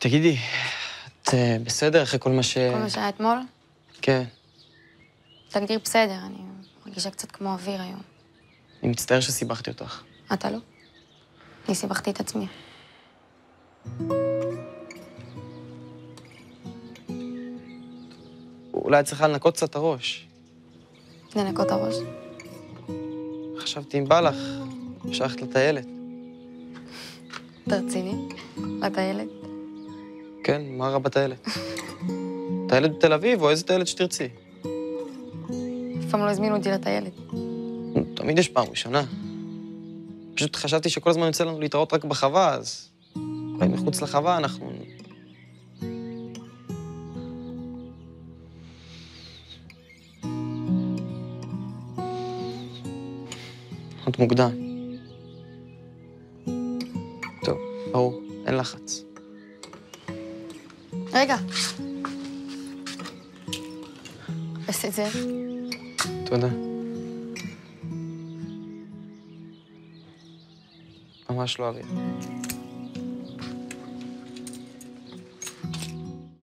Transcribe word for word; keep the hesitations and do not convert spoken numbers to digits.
תגידי, את אה, בסדר אחרי כל מה ש... כל מה שהיה אתמול? כן. תגדיר בסדר, אני מרגישה קצת כמו אוויר היום. אני מצטער שסיבכתי אותך. אתה לא? אני סיבכתי את עצמי. אולי את צריכה לנקות קצת את הראש. לנקות הראש. חשבתי אם בא לך, אפשר ללכת לטיילת. אתה רציני? לטיילת? כן, מה רע בטיילת? טיילת בתל אביב או איזה טיילת שתרצי. אף פעם לא הזמינו אותי לטיילת. תמיד יש פעם ראשונה. פשוט חשבתי שכל הזמן יוצא לנו להתראות רק בחווה, אז אולי מחוץ לחווה אנחנו... עוד מוקדם. טוב, ברור, אין לחץ. רגע. עשי את זה. תודה. ממש לא אוויר.